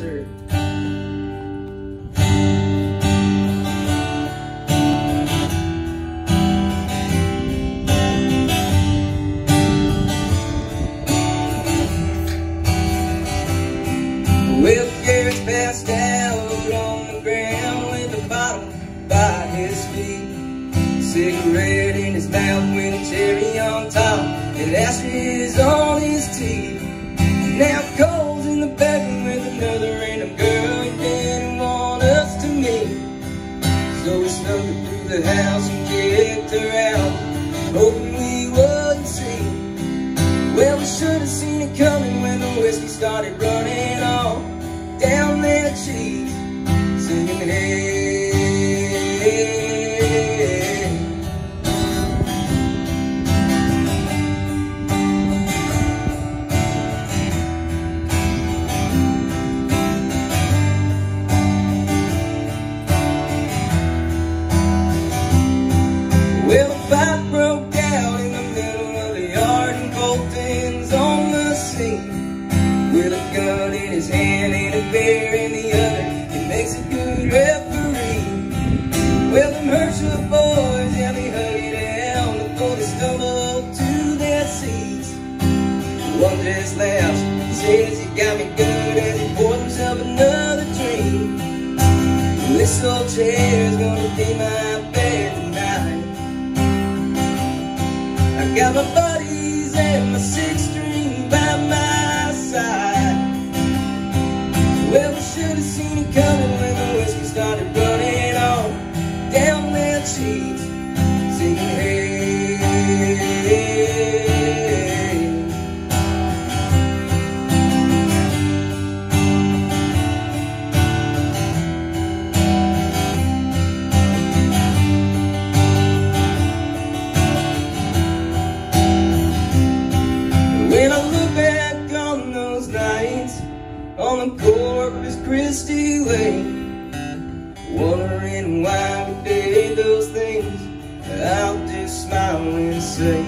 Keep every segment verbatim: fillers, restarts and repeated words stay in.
sir. Well, Garrett's passed out on the ground with a bottle by his feet, cigarette in his mouth with a cherry on top, and ashes on his teeth. Now Cole's in the bedroom with another random girl he didn't want us to meet. So we snuck her through the house and kicked her out, hoping we wouldn't see. Well, we should have seen it coming when the whiskey started running off down their cheeks, singing hey. Well, a fight broke out in the middle of the yard and Colton's on the scene, with a gun in his hand and a beer in the other. It makes a good referee. Well, them Herschel boys, yeah, they hug it down before they stumble to their seats. One just laughs, says you got me good, as he pours himself another drink. This old chair's gonna be my bed tonight. I got my buddies and my six string by my side. Well, we should have seen it coming when the whiskey started running on down their cheeks, singing hey. When I look back on those nights on the Corpus Christi lane, wondering why we did those things, I'll just smile and say,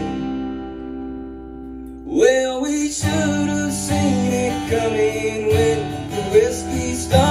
well, we should have seen it coming when the whiskey started.